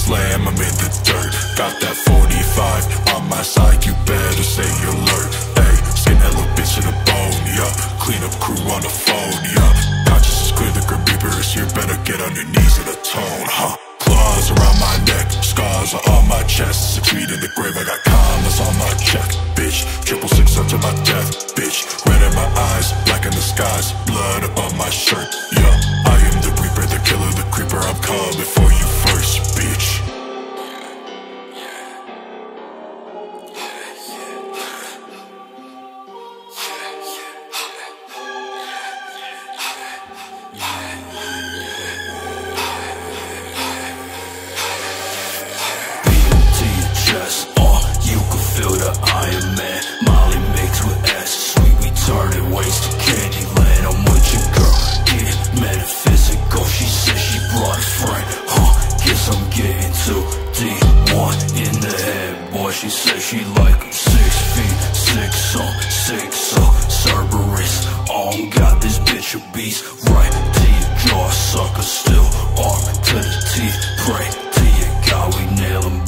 slam, I'm in the dirt. Got that 45 on my side, you better stay alert. Hey, skin that little bitch to the bone, yeah. Clean up crew on the phone, yeah. Conscious is clear, the Grim Reaper is here, better get on your knees and atone, huh? Claws around my neck, scars are on my chest. 6 feet in the grave, I got commas on my check. Bitch, 666 up to my death. Bitch, red in my eyes, black in the skies, blood above my shirt. Yeah, I am the Reaper, the killer, the creeper. I'm coming for you first, bitch. You can feel the Iron Man. Molly mixed with acid, sweet retarded waste to Candyland. I'm with your girl, get metaphysical. She said she brought a friend, guess I'm getting too deep. One in the head, boy, she said she like 6 feet, 6 on, 6 on, Cerberus. Got this bitch a beast, right to your jaw, sucker. Still armed to the teeth, pray to your God we nail 'em